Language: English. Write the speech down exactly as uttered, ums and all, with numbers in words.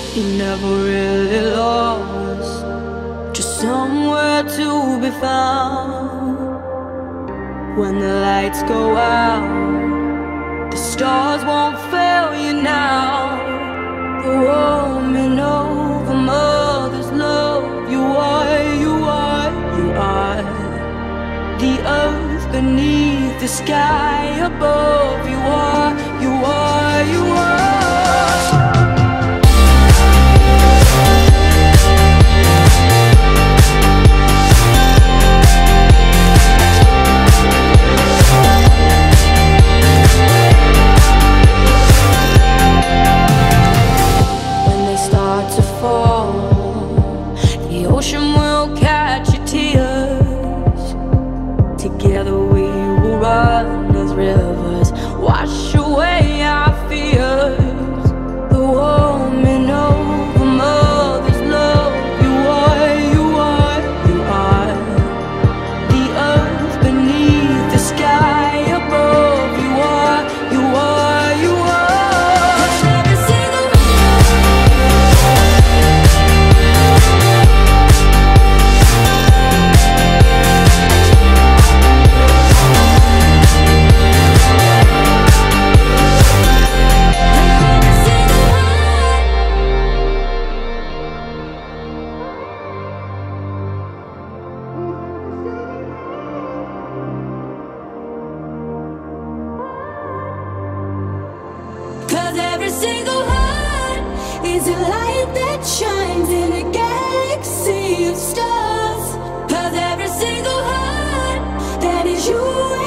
You're never really lost, just somewhere to be found. When the lights go out, the stars won't fail you now. The woman over mother's love. You are, you are, you are the earth beneath the sky above. You are, you are, you are. Ocean will catch your tears. Together we will run as rivers, wash away our fears. The woman over mother's love. You are, you are, you are the earth beneath the sky above. You are, you are, you are. Every single heart is a light that shines in a galaxy of stars. 'Cause every single heart that is you